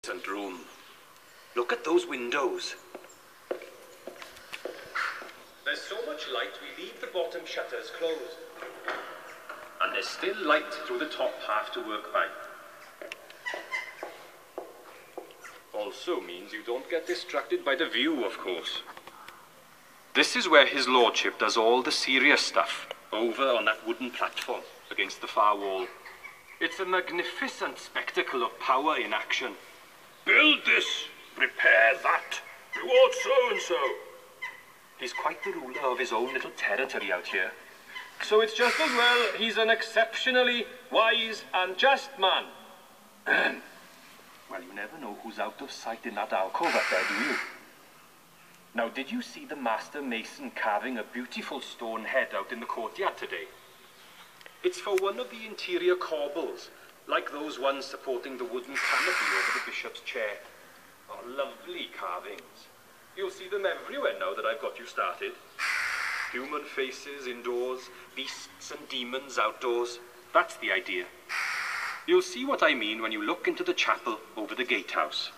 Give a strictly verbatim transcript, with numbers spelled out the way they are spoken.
magnificent room. Look at those windows. There's so much light, we leave the bottom shutters closed. And there's still light through the top half to work by. Also means you don't get distracted by the view, of course. This is where his lordship does all the serious stuff, over on that wooden platform against the far wall. It's a magnificent spectacle of power in action. Build this, repair that, reward so-and-so. He's quite the ruler of his own little territory out here. So it's just as well he's an exceptionally wise and just man. Well, you never know who's out of sight in that alcove up there, do you? Now, did you see the master mason carving a beautiful stone head out in the courtyard today? It's for one of the interior corbels, like those ones supporting the wooden canopy over the bishop's chair. Oh, lovely carvings. You'll see them everywhere now that I've got you started. Human faces indoors, beasts and demons outdoors. That's the idea. You'll see what I mean when you look into the chapel over the gatehouse.